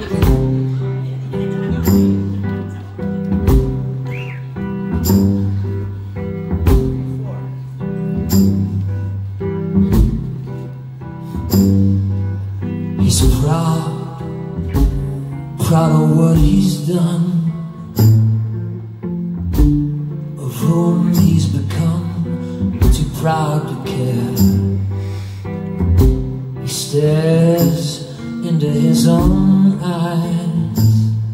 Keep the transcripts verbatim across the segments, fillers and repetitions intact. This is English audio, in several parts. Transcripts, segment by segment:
He's proud, proud of what he's done, of whom he's become, too proud to care. He stares into his own eyes,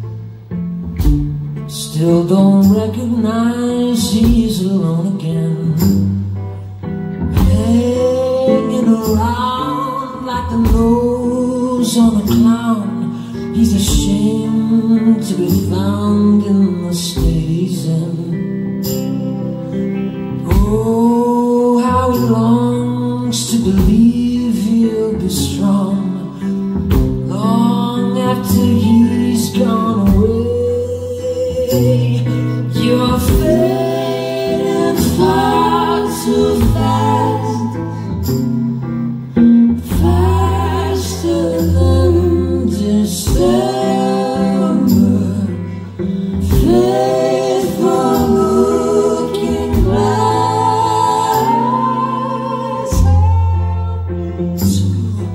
still don't recognize he's alone again, hanging around like the nose on a clown. He's ashamed to be found in the state he's in. Oh, how he longs to believe he'll be strong long after he's gone away. You're fading far too fast, faster than December, faithful looking glass. So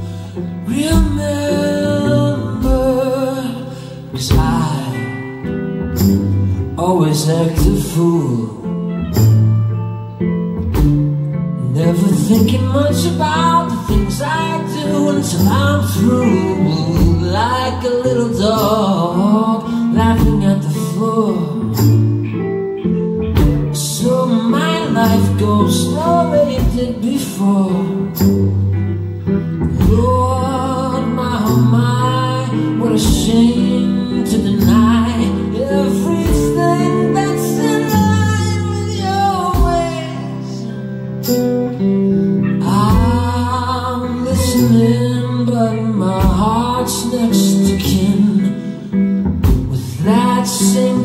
remember, 'cause I always act a fool, never thinking much about the things I do until I'm through. Like a little dog laughing at the floor. So my life goes the way it did before. Lord, my oh my, what a shame to deny everything that's in line with your ways. I'm listening, but my heart's next to kin with that same